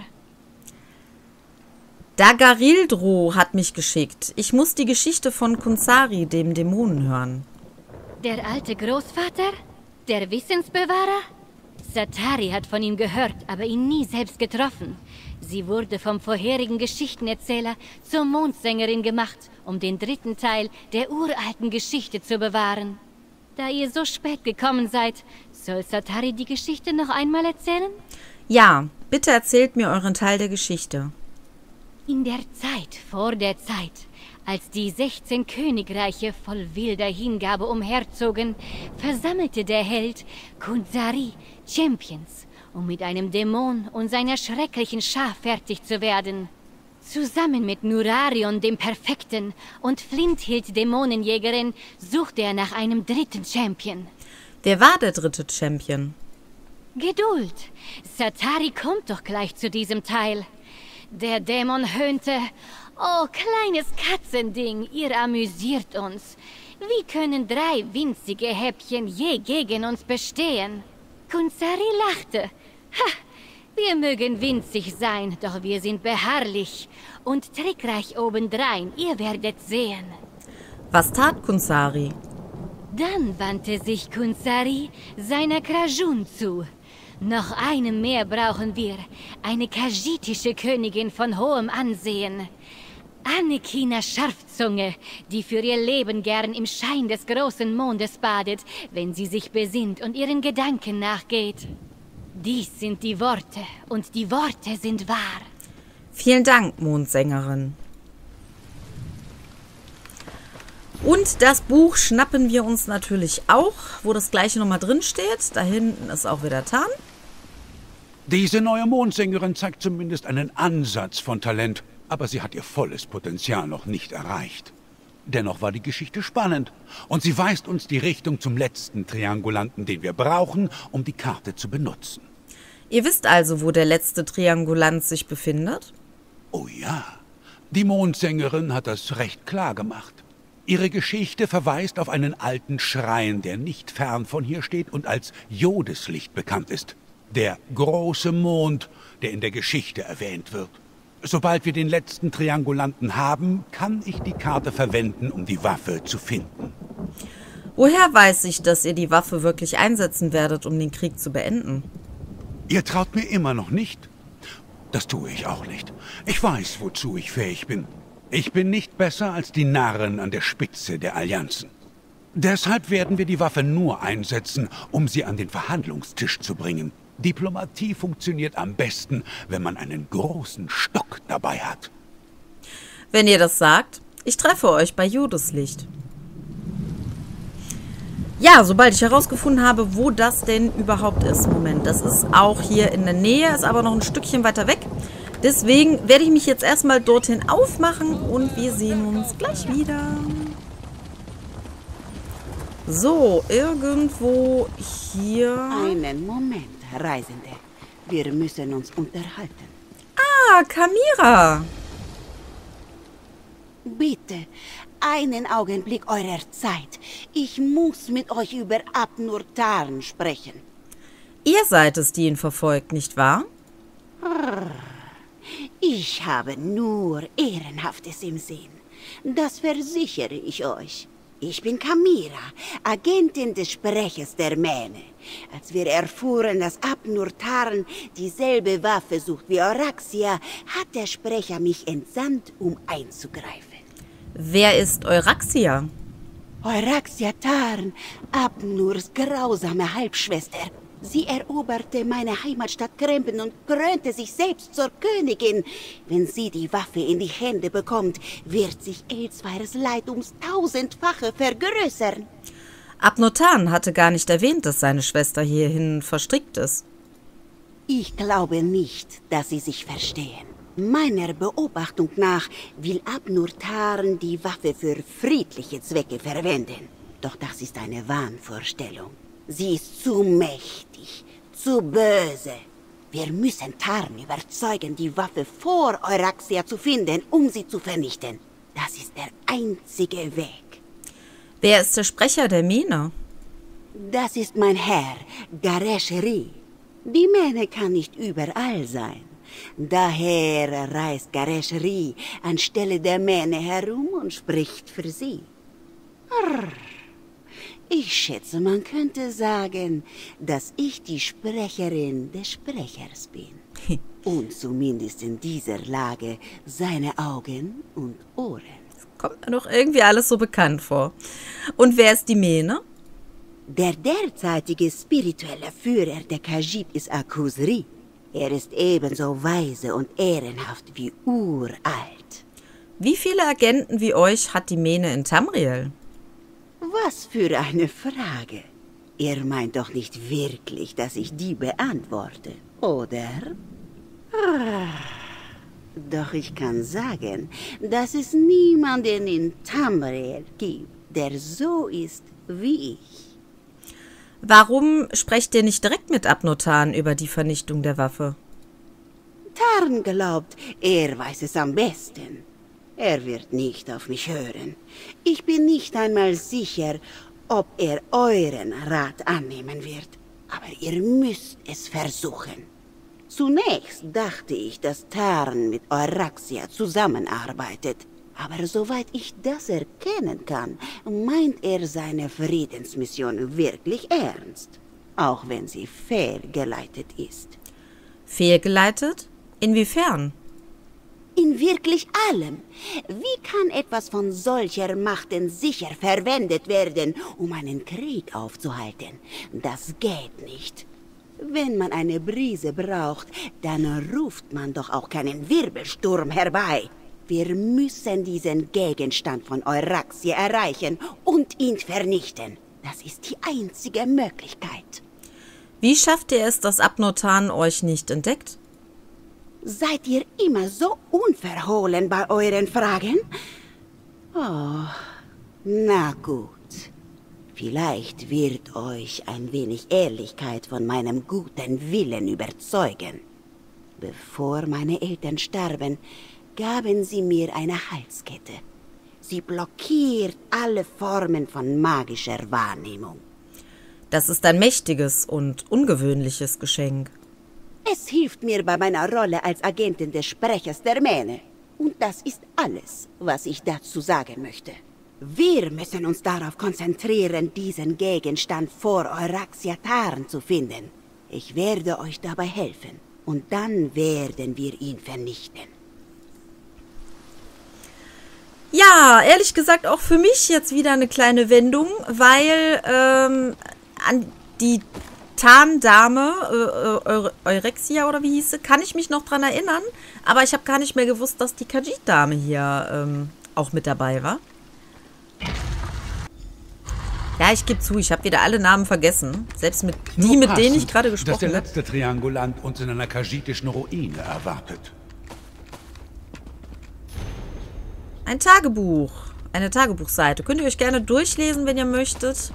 Dagarildro hat mich geschickt. Ich muss die Geschichte von Kunsari, dem Dämonen, hören. Der alte Großvater? Der Wissensbewahrer? Satari hat von ihm gehört, aber ihn nie selbst getroffen. Sie wurde vom vorherigen Geschichtenerzähler zur Mondsängerin gemacht, um den 3. Teil der uralten Geschichte zu bewahren. Da ihr so spät gekommen seid, soll Satari die Geschichte noch einmal erzählen? Ja, bitte erzählt mir euren Teil der Geschichte. In der Zeit vor der Zeit, als die 16 Königreiche voll wilder Hingabe umherzogen, versammelte der Held Kunsari Champions, um mit einem Dämon und seiner schrecklichen Schar fertig zu werden. Zusammen mit Nurarion, dem Perfekten, und Flinthild, Dämonenjägerin, suchte er nach einem 3. Champion. Wer war der 3. Champion? Geduld. Satari kommt doch gleich zu diesem Teil. Der Dämon höhnte: Oh, kleines Katzending, ihr amüsiert uns. Wie können 3 winzige Häppchen je gegen uns bestehen? Kunsari lachte. Ha, wir mögen winzig sein, doch wir sind beharrlich und trickreich obendrein, ihr werdet sehen. Was tat Kunsari? Dann wandte sich Kunsari seiner Krajun zu. Noch eine mehr brauchen wir, eine kaschitische Königin von hohem Ansehen. Annekina Scharfzunge, die für ihr Leben gern im Schein des großen Mondes badet, wenn sie sich besinnt und ihren Gedanken nachgeht. Dies sind die Worte, und die Worte sind wahr. Vielen Dank, Mondsängerin. Und das Buch schnappen wir uns natürlich auch, wo das gleiche nochmal drin steht. Da hinten ist auch wieder Tarn. Diese neue Mondsängerin zeigt zumindest einen Ansatz von Talent, aber sie hat ihr volles Potenzial noch nicht erreicht. Dennoch war die Geschichte spannend und sie weist uns die Richtung zum letzten Triangulanten, den wir brauchen, um die Karte zu benutzen. Ihr wisst also, wo der letzte Triangulant sich befindet? Oh ja, die Mondsängerin hat das recht klar gemacht. Ihre Geschichte verweist auf einen alten Schrein, der nicht fern von hier steht und als Jodeslicht bekannt ist. Der große Mond, der in der Geschichte erwähnt wird. Sobald wir den letzten Triangulanten haben, kann ich die Karte verwenden, um die Waffe zu finden. Woher weiß ich, dass ihr die Waffe wirklich einsetzen werdet, um den Krieg zu beenden? Ihr traut mir immer noch nicht? Das tue ich auch nicht. Ich weiß, wozu ich fähig bin. Ich bin nicht besser als die Narren an der Spitze der Allianzen. Deshalb werden wir die Waffe nur einsetzen, um sie an den Verhandlungstisch zu bringen. Diplomatie funktioniert am besten, wenn man einen großen Stock dabei hat. Wenn ihr das sagt, ich treffe euch bei Jodeslicht. Ja, sobald ich herausgefunden habe, wo das denn überhaupt ist. Moment, das ist auch hier in der Nähe, ist aber noch ein Stückchen weiter weg. Deswegen werde ich mich jetzt erstmal dorthin aufmachen und wir sehen uns gleich wieder. So, irgendwo hier. Einen Moment, Reisende. Wir müssen uns unterhalten. Ah, Kamira. Bitte, einen Augenblick eurer Zeit. Ich muss mit euch über Abnur-Tarn sprechen. Ihr seid es, die ihn verfolgt, nicht wahr? Ich habe nur Ehrenhaftes im Sinn. Das versichere ich euch. Ich bin Kamira, Agentin des Sprechers der Mähne. Als wir erfuhren, dass Abnur-Tarn dieselbe Waffe sucht wie Euraxia, hat der Sprecher mich entsandt, um einzugreifen. Wer ist Euraxia? Euraxia Tarn, Abnurs grausame Halbschwester. Sie eroberte meine Heimatstadt Krempen und krönte sich selbst zur Königin. Wenn sie die Waffe in die Hände bekommt, wird sich Elsweirs Leid ums 1000-fache vergrößern. Abnur Tarn hatte gar nicht erwähnt, dass seine Schwester hierhin verstrickt ist. Ich glaube nicht, dass sie sich verstehen. Meiner Beobachtung nach will Abnur Tarn die Waffe für friedliche Zwecke verwenden. Doch das ist eine Wahnvorstellung. Sie ist zu mächtig, zu böse. Wir müssen Tarn überzeugen, die Waffe vor Euraxia zu finden, um sie zu vernichten. Das ist der einzige Weg. Wer ist der Sprecher der Mähne? Das ist mein Herr, Gareshri. Die Mähne kann nicht überall sein. Daher reist Gareshri anstelle der Mähne herum und spricht für sie. Ich schätze, man könnte sagen, dass ich die Sprecherin des Sprechers bin. Und zumindest in dieser Lage seine Augen und Ohren. Das kommt mir doch irgendwie alles so bekannt vor. Und wer ist die Mähne? Der derzeitige spirituelle Führer der Khajiit ist Akusri. Er ist ebenso weise und ehrenhaft wie uralt. Wie viele Agenten wie euch hat die Mähne in Tamriel? Was für eine Frage. Ihr meint doch nicht wirklich, dass ich die beantworte, oder? Doch ich kann sagen, dass es niemanden in Tamriel gibt, der so ist wie ich. Warum sprecht ihr nicht direkt mit Abnotan über die Vernichtung der Waffe? Tarn glaubt, er weiß es am besten. Er wird nicht auf mich hören. Ich bin nicht einmal sicher, ob er euren Rat annehmen wird. Aber ihr müsst es versuchen. Zunächst dachte ich, dass Tarn mit Euraxia zusammenarbeitet. Aber soweit ich das erkennen kann, meint er seine Friedensmission wirklich ernst. Auch wenn sie fehlgeleitet ist. Fehlgeleitet? Inwiefern? In wirklich allem. Wie kann etwas von solcher Macht denn sicher verwendet werden, um einen Krieg aufzuhalten? Das geht nicht. Wenn man eine Brise braucht, dann ruft man doch auch keinen Wirbelsturm herbei. Wir müssen diesen Gegenstand von Euraxia erreichen und ihn vernichten. Das ist die einzige Möglichkeit. Wie schafft ihr es, dass Abnotan euch nicht entdeckt? Seid ihr immer so unverhohlen bei euren Fragen? Oh, na gut. Vielleicht wird euch ein wenig Ehrlichkeit von meinem guten Willen überzeugen. Bevor meine Eltern starben, gaben sie mir eine Halskette. Sie blockiert alle Formen von magischer Wahrnehmung. Das ist ein mächtiges und ungewöhnliches Geschenk. Es hilft mir bei meiner Rolle als Agentin des Sprechers der Mähne. Und das ist alles, was ich dazu sagen möchte. Wir müssen uns darauf konzentrieren, diesen Gegenstand vor Euraxia Tarn zu finden. Ich werde euch dabei helfen. Und dann werden wir ihn vernichten. Ja, ehrlich gesagt auch für mich jetzt wieder eine kleine Wendung, weil an die Tarn-Dame, Eurexia oder wie hieß sie, kann ich mich noch dran erinnern, aber ich habe gar nicht mehr gewusst, dass die Khajiit-Dame hier auch mit dabei war. Ja, ich gebe zu, ich habe wieder alle Namen vergessen, selbst mit die, mit denen ich gerade gesprochen habe. Dass der letzte Triangulant uns in einer khajiitischen Ruine erwartet. Ein Tagebuch. Eine Tagebuchseite. Könnt ihr euch gerne durchlesen, wenn ihr möchtet.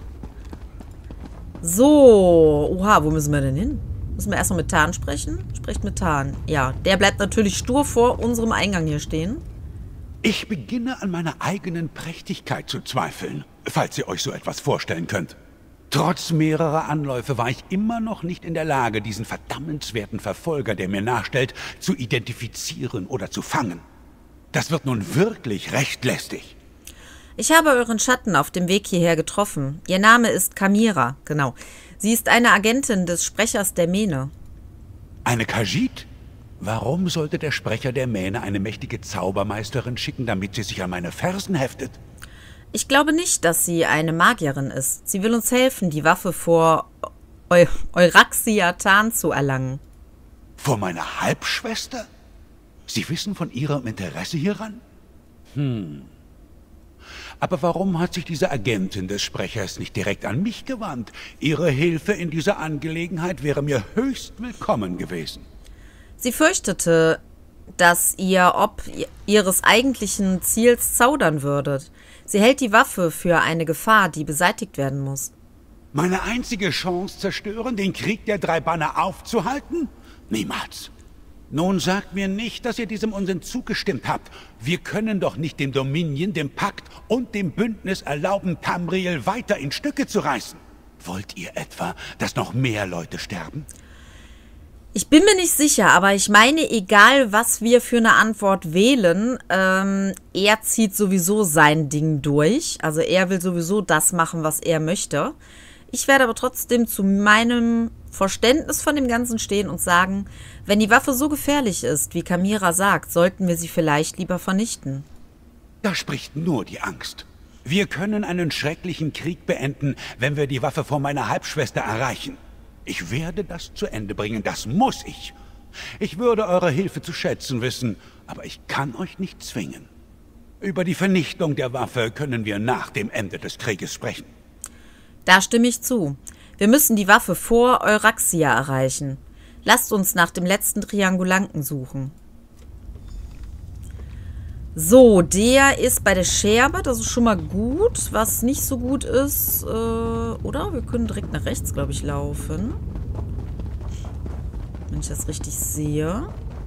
So. Oha, wo müssen wir denn hin? Müssen wir erstmal mit Tarn sprechen? Sprecht mit Tarn. Ja, der bleibt natürlich stur vor unserem Eingang hier stehen. Ich beginne an meiner eigenen Prächtigkeit zu zweifeln, falls ihr euch so etwas vorstellen könnt. Trotz mehrerer Anläufe war ich immer noch nicht in der Lage, diesen verdammenswerten Verfolger, der mir nachstellt, zu identifizieren oder zu fangen. Das wird nun wirklich recht lästig. Ich habe euren Schatten auf dem Weg hierher getroffen. Ihr Name ist Kamira, genau. Sie ist eine Agentin des Sprechers der Mähne. Eine Khajiit? Warum sollte der Sprecher der Mähne eine mächtige Zaubermeisterin schicken, damit sie sich an meine Fersen heftet? Ich glaube nicht, dass sie eine Magierin ist. Sie will uns helfen, die Waffe vor Euraxia Tarn zu erlangen. Vor meiner Halbschwester? Sie wissen von ihrem Interesse hieran? Aber warum hat sich diese Agentin des Sprechers nicht direkt an mich gewandt? Ihre Hilfe in dieser Angelegenheit wäre mir höchst willkommen gewesen. Sie fürchtete, dass ihr ob ihres eigentlichen Ziels zaudern würdet. Sie hält die Waffe für eine Gefahr, die beseitigt werden muss. Meine einzige Chance zerstören, den Krieg der drei Banner aufzuhalten? Niemals. Nun sagt mir nicht, dass ihr diesem Unsinn zugestimmt habt. Wir können doch nicht dem Dominion, dem Pakt und dem Bündnis erlauben, Tamriel weiter in Stücke zu reißen. Wollt ihr etwa, dass noch mehr Leute sterben? Ich bin mir nicht sicher, aber ich meine, egal was wir für eine Antwort wählen, er zieht sowieso sein Ding durch. Also er will sowieso das machen, was er möchte. Ich werde aber trotzdem zu meinem Verständnis von dem Ganzen stehen und sagen, wenn die Waffe so gefährlich ist, wie Kamira sagt, sollten wir sie vielleicht lieber vernichten. Da spricht nur die Angst. Wir können einen schrecklichen Krieg beenden, wenn wir die Waffe vor meiner Halbschwester erreichen. Ich werde das zu Ende bringen, das muss ich. Ich würde eure Hilfe zu schätzen wissen, aber ich kann euch nicht zwingen. Über die Vernichtung der Waffe können wir nach dem Ende des Krieges sprechen. Da stimme ich zu. Wir müssen die Waffe vor Euraxia erreichen. Lasst uns nach dem letzten Triangulanten suchen. So, der ist bei der Scherbe, das ist schon mal gut. Was nicht so gut ist, oder? Wir können direkt nach rechts, glaube ich, laufen. Wenn ich das richtig sehe.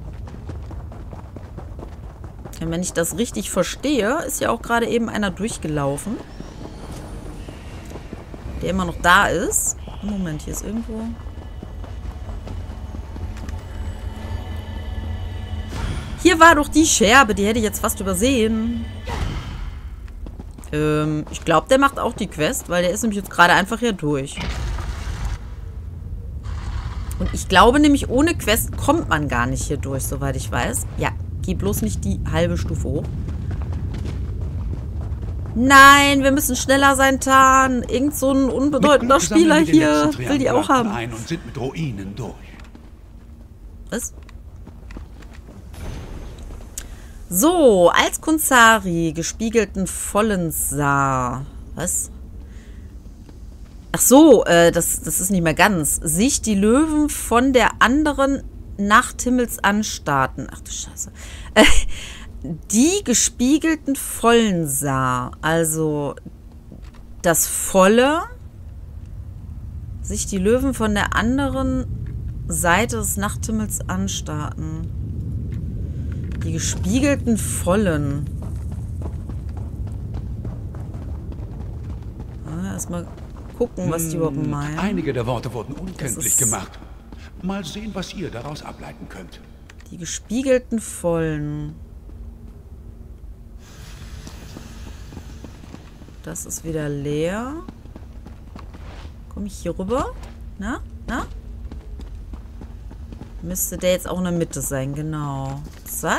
Und wenn ich das richtig verstehe, ist ja auch gerade eben einer durchgelaufen. Der immer noch da ist. Moment, hier ist irgendwo... Hier war doch die Scherbe, die hätte ich jetzt fast übersehen. Ich glaube, der macht auch die Quest, weil der ist nämlich jetzt gerade einfach hier durch. Und ich glaube nämlich, ohne Quest kommt man gar nicht hier durch, soweit ich weiß. Ja, geh bloß nicht die halbe Stufe hoch. Nein, wir müssen schneller sein, Tarn. Irgend so ein unbedeutender Spieler hier will die auch haben. Und sind mit Ruinen durch. Was? So, als Kunsari gespiegelten Vollen sah. Was? Ach so, das ist nicht mehr ganz. Sich die Löwen von der anderen Nachthimmels anstarrten. Ach du Scheiße. Die gespiegelten Vollen sah. Also das Volle. Sich die Löwen von der anderen Seite des Nachthimmels anstarrten. Die gespiegelten Vollen. Erstmal gucken, was die überhaupt meinen. Einige der Worte wurden unkenntlich gemacht. Mal sehen, was ihr daraus ableiten könnt. Die gespiegelten Vollen. Das ist wieder leer. Komme ich hier rüber? Na? Na? Müsste der jetzt auch in der Mitte sein, genau. Zack.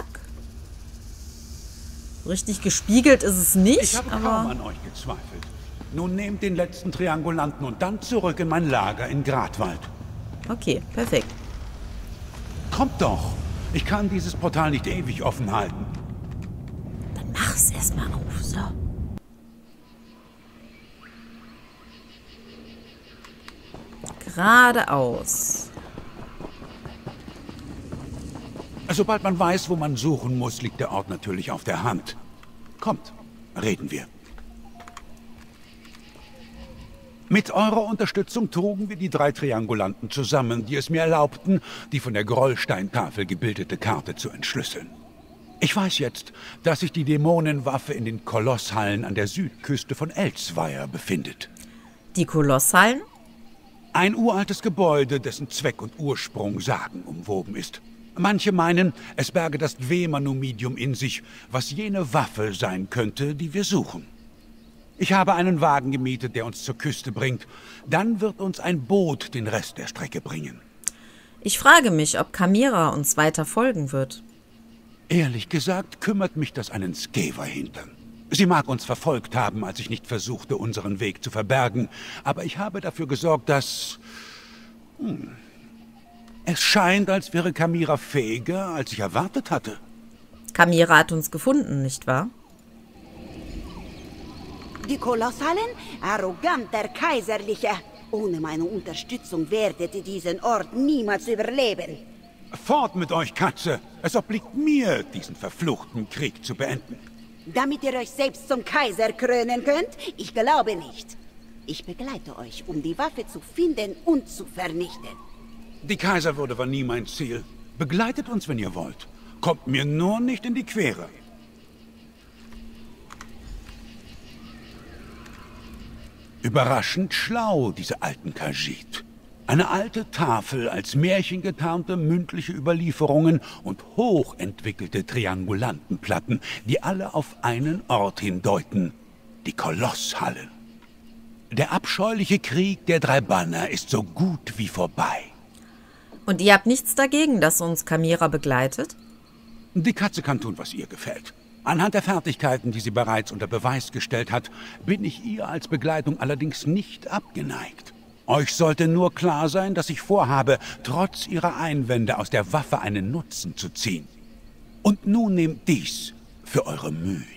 Richtig gespiegelt ist es nicht, ich habe kaum an euch gezweifelt. Nun nehmt den letzten Triangulanten und dann zurück in mein Lager in Gradwald. Okay, perfekt. Kommt doch. Ich kann dieses Portal nicht ewig offen halten. Dann mach's erstmal auf, so. Geradeaus. Sobald man weiß, wo man suchen muss, liegt der Ort natürlich auf der Hand. Kommt, reden wir. Mit eurer Unterstützung trugen wir die 3 Triangulanten zusammen, die es mir erlaubten, die von der Grollsteintafel gebildete Karte zu entschlüsseln. Ich weiß jetzt, dass sich die Dämonenwaffe in den Kolosshallen an der Südküste von Elsweier befindet. Die Kolosshallen? Ein uraltes Gebäude, dessen Zweck und Ursprung sagenumwoben ist. Manche meinen, es berge das Dwemer-Numidium in sich, was jene Waffe sein könnte, die wir suchen. Ich habe einen Wagen gemietet, der uns zur Küste bringt. Dann wird uns ein Boot den Rest der Strecke bringen. Ich frage mich, ob Kamira uns weiter folgen wird. Ehrlich gesagt kümmert mich das einen Skever hintern. Sie mag uns verfolgt haben, als ich nicht versuchte, unseren Weg zu verbergen. Aber ich habe dafür gesorgt, dass... Es scheint, als wäre Kamira fähiger, als ich erwartet hatte. Kamira hat uns gefunden, nicht wahr? Die Kolossalen? Arroganter Kaiserlicher! Ohne meine Unterstützung werdet ihr diesen Ort niemals überleben. Fort mit euch, Katze! Es obliegt mir, diesen verfluchten Krieg zu beenden. Damit ihr euch selbst zum Kaiser krönen könnt? Ich glaube nicht. Ich begleite euch, um die Waffe zu finden und zu vernichten. Die Kaiserwürde war nie mein Ziel. Begleitet uns, wenn ihr wollt. Kommt mir nur nicht in die Quere. Überraschend schlau, diese alten Khajiit. Eine alte Tafel als märchengetarnte mündliche Überlieferungen und hochentwickelte Triangulantenplatten, die alle auf einen Ort hindeuten. Die Kolosshallen. Der abscheuliche Krieg der 3 Banner ist so gut wie vorbei. Und ihr habt nichts dagegen, dass uns Kamira begleitet? Die Katze kann tun, was ihr gefällt. Anhand der Fertigkeiten, die sie bereits unter Beweis gestellt hat, bin ich ihr als Begleitung allerdings nicht abgeneigt. Euch sollte nur klar sein, dass ich vorhabe, trotz ihrer Einwände aus der Waffe einen Nutzen zu ziehen. Und nun nehmt dies für eure Mühen.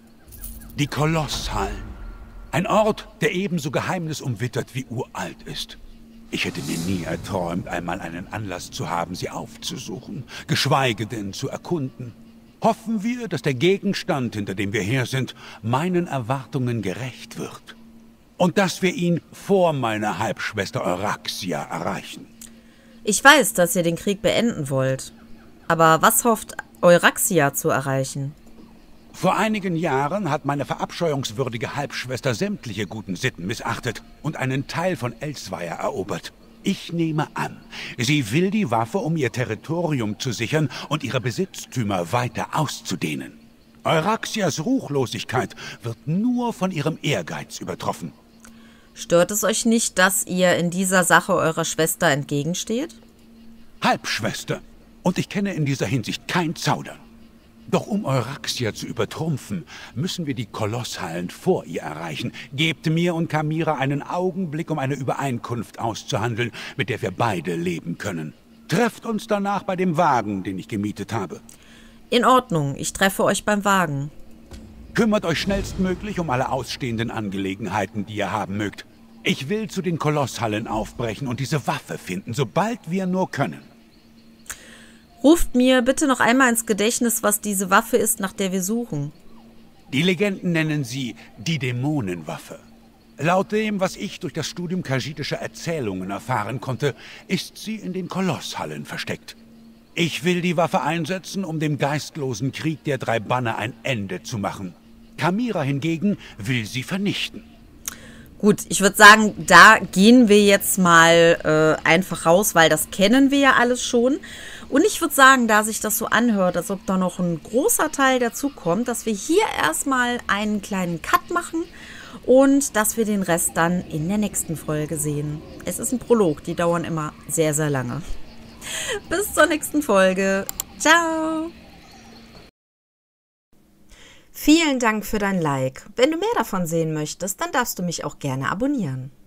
Die Kolosshallen. Ein Ort, der ebenso geheimnisumwittert wie uralt ist. Ich hätte mir nie erträumt, einmal einen Anlass zu haben, sie aufzusuchen, geschweige denn zu erkunden. Hoffen wir, dass der Gegenstand, hinter dem wir her sind, meinen Erwartungen gerecht wird. Und dass wir ihn vor meiner Halbschwester Euraxia erreichen. Ich weiß, dass ihr den Krieg beenden wollt. Aber was hofft Euraxia zu erreichen? Vor einigen Jahren hat meine verabscheuungswürdige Halbschwester sämtliche guten Sitten missachtet und einen Teil von Elsweier erobert. Ich nehme an, sie will die Waffe, um ihr Territorium zu sichern und ihre Besitztümer weiter auszudehnen. Euraxias Ruchlosigkeit wird nur von ihrem Ehrgeiz übertroffen. Stört es euch nicht, dass ihr in dieser Sache eurer Schwester entgegensteht? Halbschwester. Und ich kenne in dieser Hinsicht kein Zaudern. Doch um Euraxia zu übertrumpfen, müssen wir die Kolosshallen vor ihr erreichen. Gebt mir und Kamira einen Augenblick, um eine Übereinkunft auszuhandeln, mit der wir beide leben können. Trefft uns danach bei dem Wagen, den ich gemietet habe. In Ordnung, ich treffe euch beim Wagen. Kümmert euch schnellstmöglich um alle ausstehenden Angelegenheiten, die ihr haben mögt. Ich will zu den Kolosshallen aufbrechen und diese Waffe finden, sobald wir nur können. Ruft mir bitte noch einmal ins Gedächtnis, was diese Waffe ist, nach der wir suchen. Die Legenden nennen sie die Dämonenwaffe. Laut dem, was ich durch das Studium khajiitischer Erzählungen erfahren konnte, ist sie in den Kolosshallen versteckt. Ich will die Waffe einsetzen, um dem geistlosen Krieg der 3 Banner ein Ende zu machen. Kamira hingegen will sie vernichten. Gut, ich würde sagen, da gehen wir jetzt mal einfach raus, weil das kennen wir ja alles schon. Und ich würde sagen, da sich das so anhört, als ob da noch ein großer Teil dazu kommt, dass wir hier erstmal einen kleinen Cut machen und dass wir den Rest dann in der nächsten Folge sehen. Es ist ein Prolog, die dauern immer sehr, sehr lange. Bis zur nächsten Folge. Ciao! Vielen Dank für dein Like. Wenn du mehr davon sehen möchtest, dann darfst du mich auch gerne abonnieren.